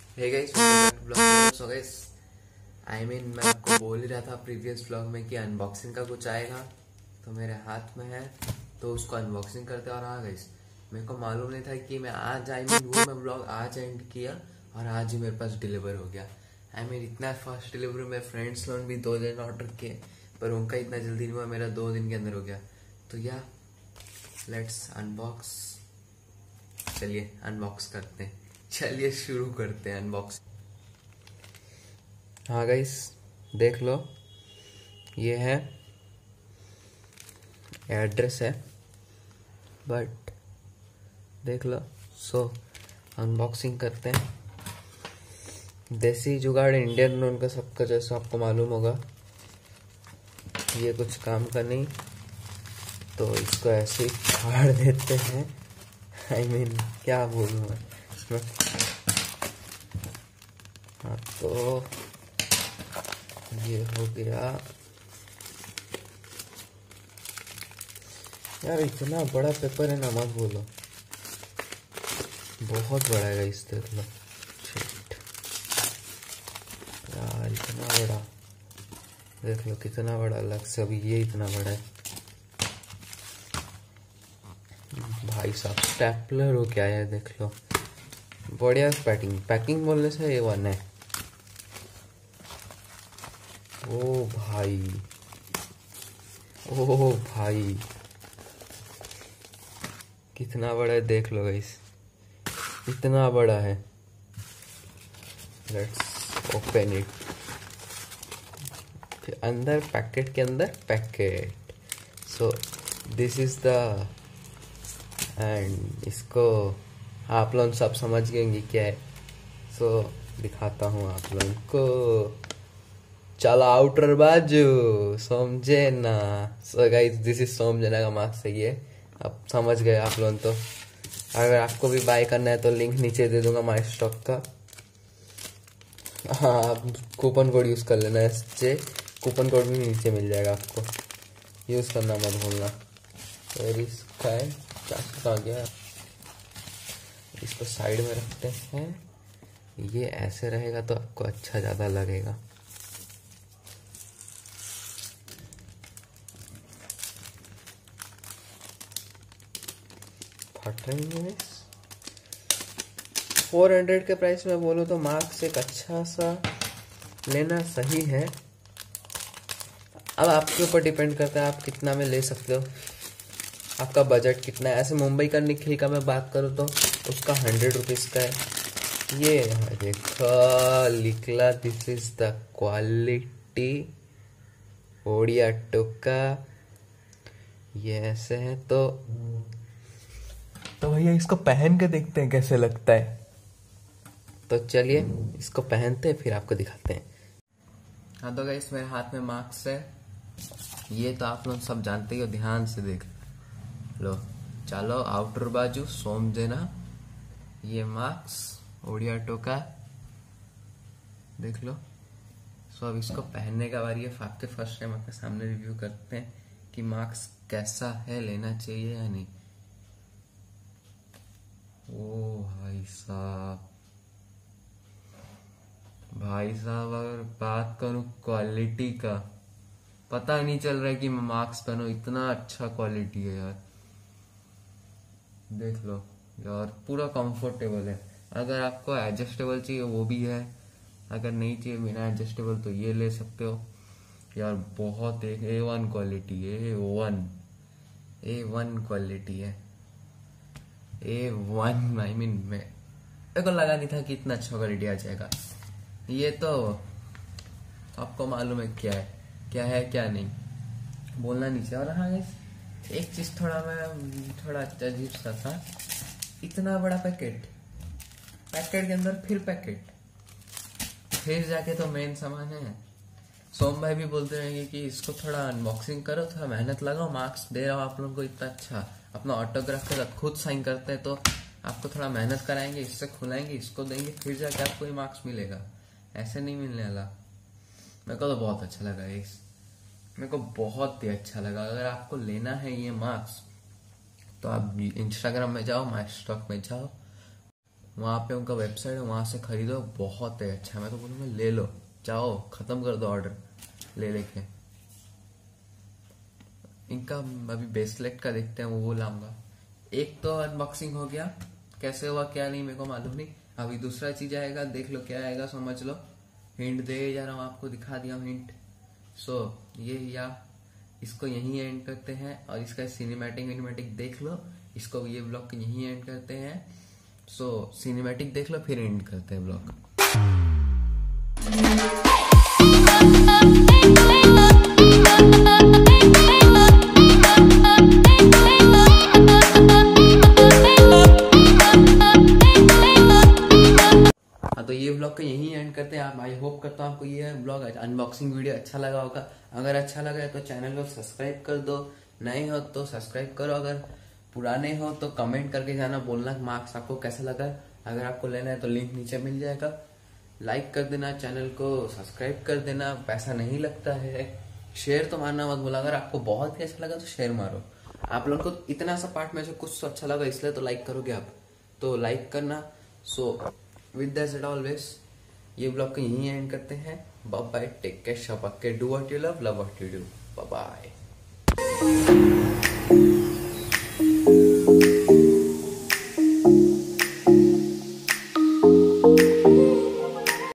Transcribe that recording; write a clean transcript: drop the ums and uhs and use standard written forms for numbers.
Hey guys, welcome back to blog. So guys, मैं आपको बोल ही रहा था प्रीवियस ब्लॉग में कि अनबॉक्सिंग का कुछ आएगा, तो मेरे हाथ में है, तो उसको अनबॉक्सिंग करते। और हाँ गाइस, मेरे को मालूम नहीं था कि मैं आज वो मैं ब्लॉग आज एंड किया और आज ही मेरे पास डिलीवर हो गया। इतना फास्ट डिलीवरी, मेरे फ्रेंड्स लोग भी 2 दिन ऑर्डर किए, पर उनका इतना जल्दी नहीं हुआ, मेरा 2 दिन के अंदर हो गया। तो या लेट्स अनबॉक्स। चलिए अनबॉक्स करते हैं, चलिए शुरू करते हैं अनबॉक्स। हाँ गाइस, देख लो, ये है एड्रेस है, बट देख लो। सो अनबॉक्सिंग करते हैं। देसी जुगाड़ इंडियन उनका सबका, जैसा आपको मालूम होगा, ये कुछ काम का नहीं, तो इसको ऐसे ही फाड़ देते हैं। क्या बोलूँ मैं। हाँ, तो ये हो गया यार। इतना बड़ा पेपर है ना, मत बोलो, बहुत बड़ा है इस, देख लो। शिट यार, इतना बड़ा, देख लो कितना बड़ा अलग से। अभी ये इतना बड़ा है भाई साहब। स्टेपलर हो क्या है, देख लो। बढ़िया पैकिंग बोलने से ये वन है। ओ भाई, ओ भाई, कितना बड़ा है, देख लो गाइस, इतना बड़ा है। Let's open it. फिर अंदर पैकेट के अंदर packet. So this is the end. इसको आप लोग सब समझ गएंगे क्या है। सो दिखाता हूँ आप लोगों को। चलो आउटर बाजू, समझे ना। सो गाइस, दिस इज सोमजना का मार्क्स है ये। अब समझ गए आप लोग तो। अगर आपको भी बाय करना है तो लिंक नीचे दे दूंगा माई स्टॉक का। हाँ, आप कूपन कोड यूज कर लेना SJ। कूपन कोड भी नीचे मिल जाएगा आपको, यूज करना मत भूलना। और इसका है क्या गया, इसको साइड में रखते हैं। ये ऐसे रहेगा तो आपको अच्छा ज्यादा लगेगा। फट रही है। 400 के प्राइस में बोलो तो मार्क्स एक अच्छा सा लेना सही है। अब आपके ऊपर डिपेंड करता है आप कितना में ले सकते हो, आपका बजट कितना है। ऐसे मुंबई का निखिल का मैं बात करूँ तो उसका 100 रुपीज़ का है। ये देखो लिखला, this is the quality Odia टोका। ये ऐसे है तो भैया इसको पहन के देखते हैं कैसे लगता है। तो चलिए इसको पहनते हैं, फिर आपको दिखाते हैं। हाँ तो गाइस, मेरे हाथ में मार्क्स है। ये तो आप लोग सब जानते ही हो, ध्यान से देख लो। चलो आउटर बाजू सोम देना, ये मार्क्स ओडिया टोका, देख लो। सो अब इसको पहनने का बारी है। आपके फर्स्ट टाइम आपके सामने रिव्यू करते हैं कि मार्क्स कैसा है, लेना चाहिए या नहीं। ओ भाई साहब, अगर बात करूं क्वालिटी का, पता नहीं चल रहा है कि मैं मार्क्स पहनूं, इतना अच्छा क्वालिटी है यार। देख लो यार, पूरा कंफर्टेबल है। अगर आपको एडजस्टेबल चाहिए वो भी है, अगर नहीं चाहिए बिना एडजस्टेबल तो ये ले सकते हो यार। बहुत एक A1 क्वालिटी है, A1 क्वालिटी है, A1। मेरे को लगा नहीं था कि इतना अच्छा क्वालिटी आ जाएगा। ये तो आपको मालूम है क्या है क्या नहीं, बोलना नहीं चाहिए। और हाँ गाइस, एक चीज थोड़ा अजीब सा था। इतना बड़ा पैकेट के अंदर फिर पैकेट, फिर जाके तो मेन सामान है। सोम भाई भी बोलते रहेंगे कि इसको थोड़ा अनबॉक्सिंग करो, थोड़ा मेहनत लगाओ। मार्क्स दे रहा हूँ आप लोगों को इतना अच्छा, अपना ऑटोग्राफ के साथ खुद साइन करते हैं, तो आपको थोड़ा मेहनत कराएंगे, इससे खुलाएंगे, इसको देंगे, फिर जाके आपको ये मार्क्स मिलेगा। ऐसे नहीं मिलने वाला। मेरे को तो बहुत अच्छा लगा इस, मेरे को बहुत ही अच्छा लगा। अगर आपको लेना है ये मार्क्स तो आप इंस्टाग्राम में जाओ, माई स्टॉक में जाओ, वहां पे उनका वेबसाइट है, वहां से खरीदो, बहुत है अच्छा। मैं तो बोलूंगा ले लो, जाओ खत्म कर दो ऑर्डर ले लेके। इनका अभी ब्रेसलेट का देखते हैं, वो लाऊंगा। एक तो अनबॉक्सिंग हो गया, कैसे हुआ क्या नहीं मेरे को मालूम नहीं। अभी दूसरा चीज आएगा, देख लो क्या आएगा, समझ लो। हिंट दे जा रहा हूँ आपको, दिखा दिया हूँ हिंट। सो ये या इसको यहीं एंड करते हैं, और इसका सिनेमैटिक देख लो। इसको ये ब्लॉग यहीं एंड करते हैं। सो सिनेमैटिक देख लो, फिर एंड करते हैं ब्लॉग। तो ये ब्लॉग को यहीं एंड करते हैं। आप आई होप करता हूँ आपको ये ब्लॉग अनबॉक्सिंग वीडियो अच्छा लगा होगा। अगर अच्छा लगा है तो चैनल को सब्सक्राइब कर दो, नए हो तो सब्सक्राइब करो, अगर पुराने हो तो कमेंट करके जाना, बोलना मार्क्स आपको कैसा लगा। अगर आपको लेना है तो लिंक नीचे मिल जाएगा। लाइक कर देना, चैनल को सब्सक्राइब कर देना, पैसा नहीं लगता है। शेयर तो मारना मत भूलना, अगर आपको बहुत ही अच्छा लगा तो शेयर मारो। आप लोगों को इतना सा पार्ट में से कुछ तो अच्छा लगा इसलिए तो लाइक करोगे आप, तो लाइक करना। So with that said always ये ब्लॉग को यहीं एंड करते हैं। बाय बाय, टेक केयर, शपक के, do what you love, love what you do. Bye bye.